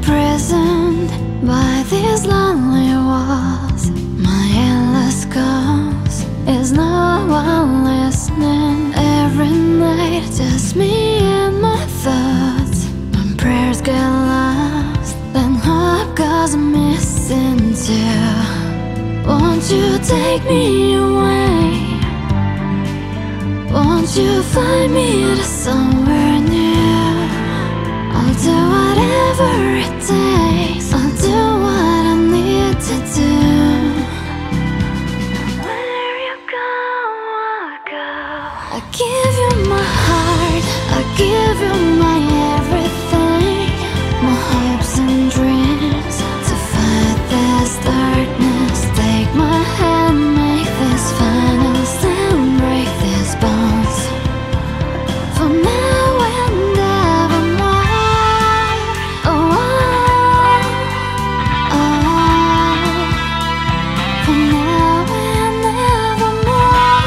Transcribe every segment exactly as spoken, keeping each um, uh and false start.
imprisoned by these lonely walls. My endless calls is no one listening. Every night just me and my thoughts. When prayers get lost, then hope goes missing too. Won't you take me away? Won't you find me to somewhere new? I'll do whatever it takes. I'll do what I need to do. Where you go, I'll go. I give you my heart, I give you my everything. My hopes and dreams to fight this darkness. Take my hand, make this final stand, break these bones. For now and evermore. Oh, oh, oh. For now and evermore.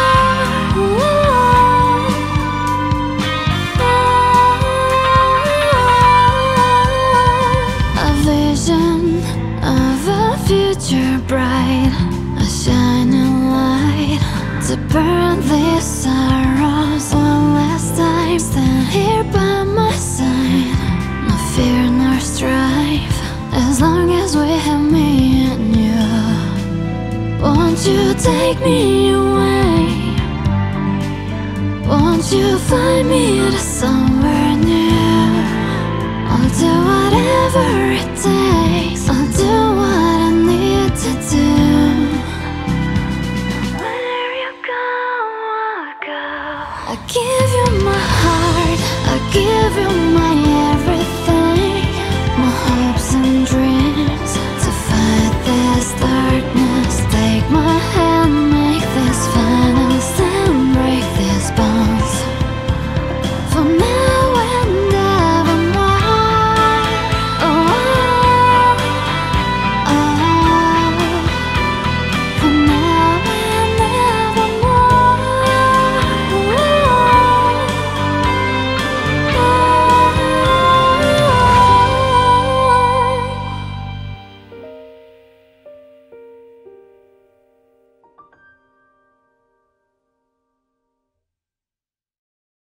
Oh, oh. A vision of a future bright, a shining light to burn these sorrows. One last time, stand here by my side. No fear nor strife, as long as we have me and you. Won't you take me away? Won't you find me to somewhere new? I'll do whatever it takes. I'll do what I need to do. Where you go, I'll go. I give you my heart, I give you